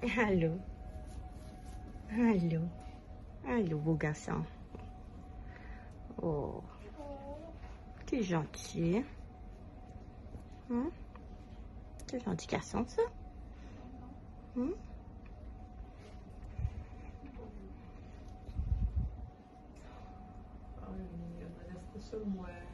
Allô. Allô. Allô, beau garçon. Oh. T'es gentil. T'es gentil garçon, ça. Ai, menina, essa pessoa não é.